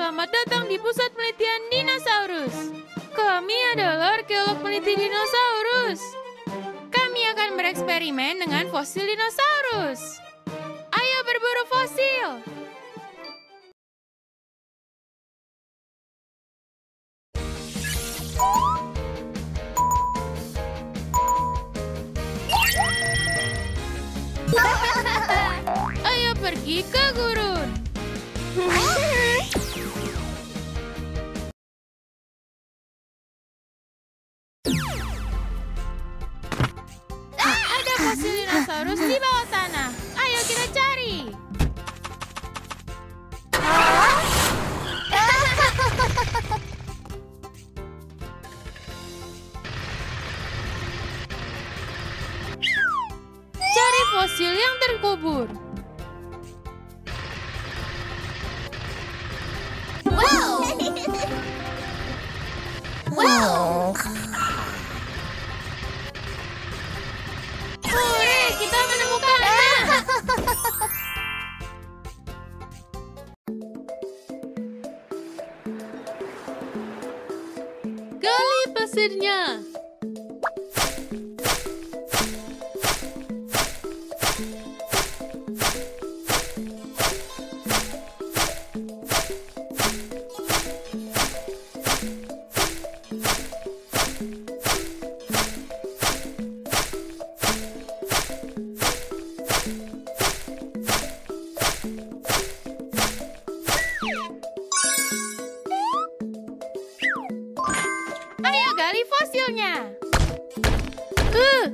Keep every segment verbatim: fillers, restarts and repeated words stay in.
Selamat datang di Pusat Penelitian Dinosaurus. Kami adalah arkeolog peneliti dinosaurus. Kami akan bereksperimen dengan fosil dinosaurus. Ayo berburu fosil. Ayo pergi ke gurun. Ada fosil dinosaurus di bawah tanah. Ayo kita cari. Cari fosil yang terkubur. Wow! Wow! Hore, kita menemukannya. Gali pasirnya. Ayo gali fosilnya. Uh.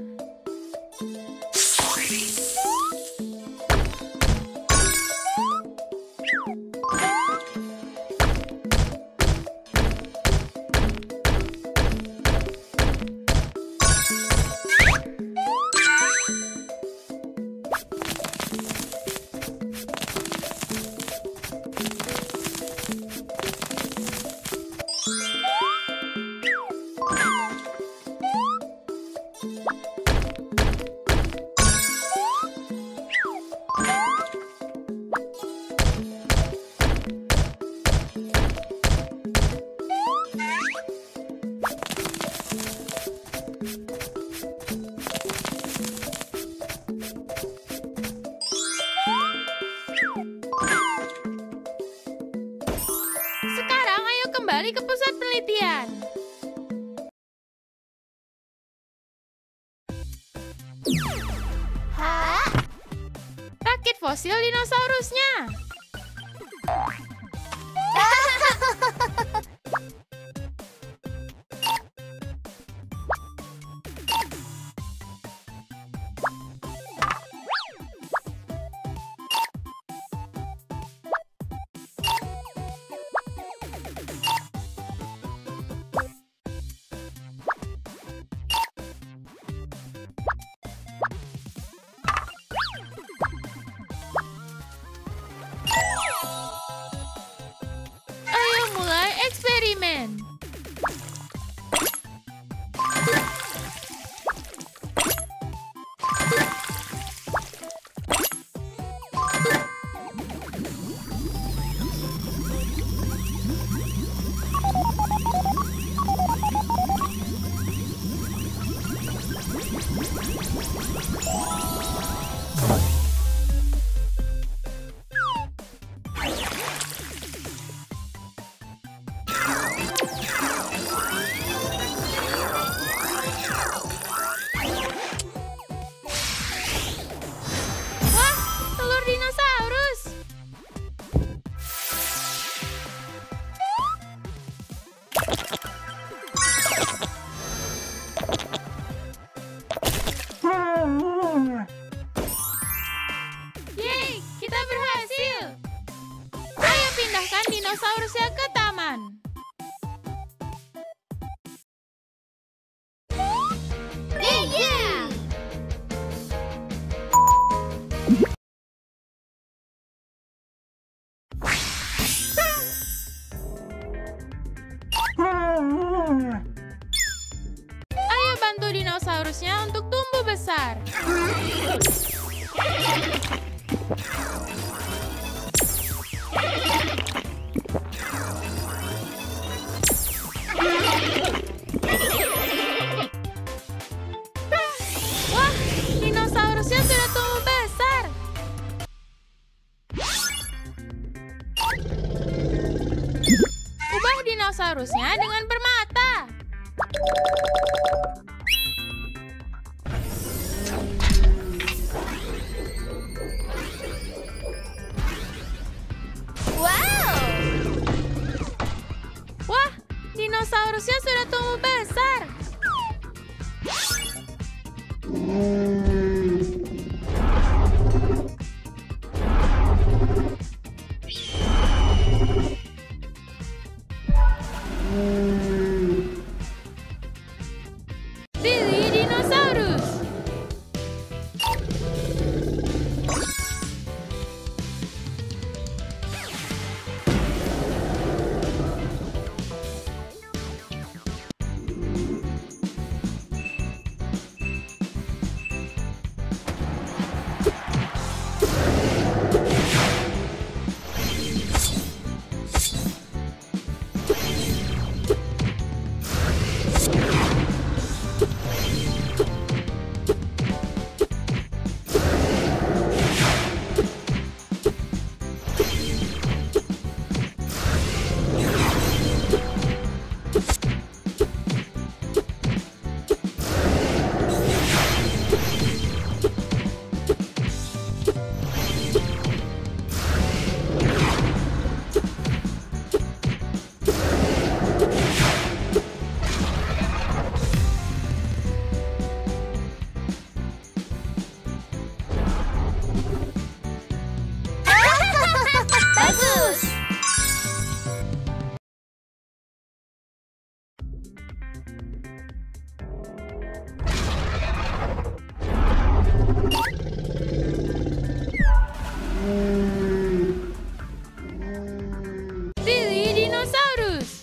Sekarang ayo kembali ke pusat penelitian. Hah? Rakit fosil dinosaurusnya. Ayo mulai eksperimen. Wah, telur dinosaurus. Yeay, kita berhasil. Ayo pindahkan dinosaurusnya ke taman. Yeah, yeah! Ayo bantu dinosaurusnya untuk tumbuh besar. dinosaurusnya dengan permata. Wow! Wah, dinosaurusnya sudah tumbuh besar. Pilih dinosaurus. Bagus! Pilih dinosaurus.